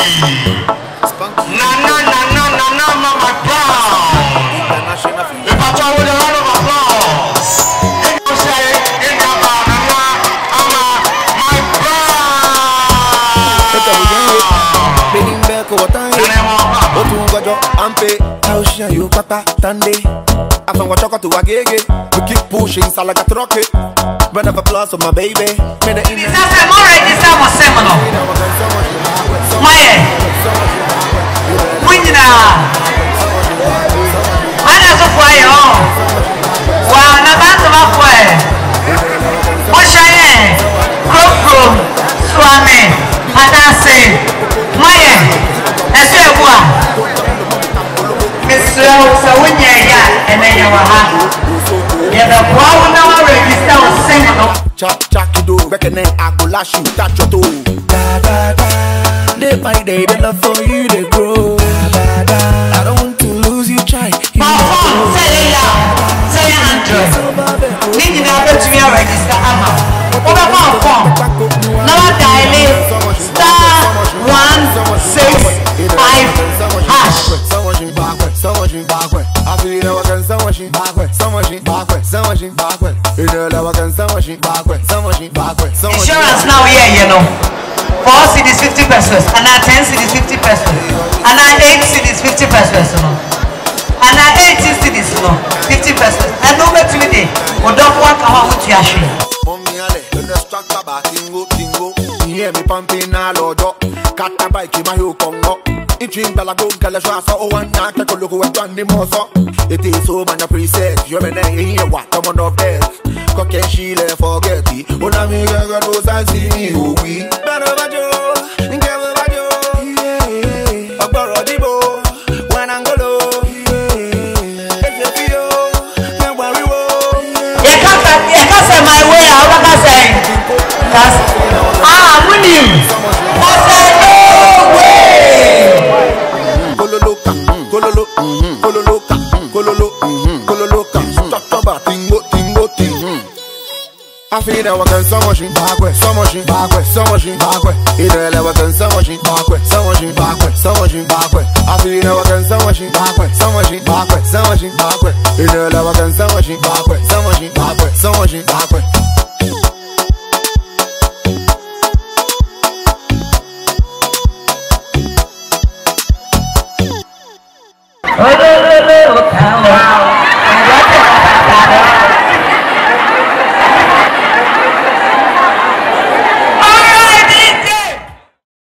Na, Mama Brown. If I tell you a round of applause, you say, in the banana, my Brown. Being back over time. How shall you papa Tande? I found what to a gig. We keep pushing, so like a truck. Run up a plus of my baby. This is alright, this time was seminal. Maya. Winina. Ana so fire. Wow, na bantu mafwe. Moshaye. Kro. Swami. Matase. Maya. Ese bua. So when you're and then you're the power now register on seminal. Chuck, do reckoning, I go lash you, touch your toe. Day by day, the love for you, they grow. I don't want to lose you, try. My phone, say it loud. Say it 100. Need to to me register, what about phone? Now dial star 165 hash. I feel I can backward. Insurance now here, you know. 4 cities 50 pesos, and now 10 cities 50 pesos, and now 8 cities 50 pesos, you know. And now 18 cities, you know, 50 pesos. And no matter what day, we don't want to come out with your shit. Hear me pumping all over. Cut a bike in my Congo. It dream that I go Galasha or one night. I could look at one mozo. It is so many preset. You're a here, what I'm one of them. Cock and she left forget it. When I'm here, I go to see you. We better about you. And get about you. Yeah. I borrow the bow. When I'm golo. Yeah. If you feel, then worry. You can't say my way. How can I say? Winning. No way. I feel that I can so much backward. You know that I can so much backward. I feel that I can so much backward. You know that I can so much backward.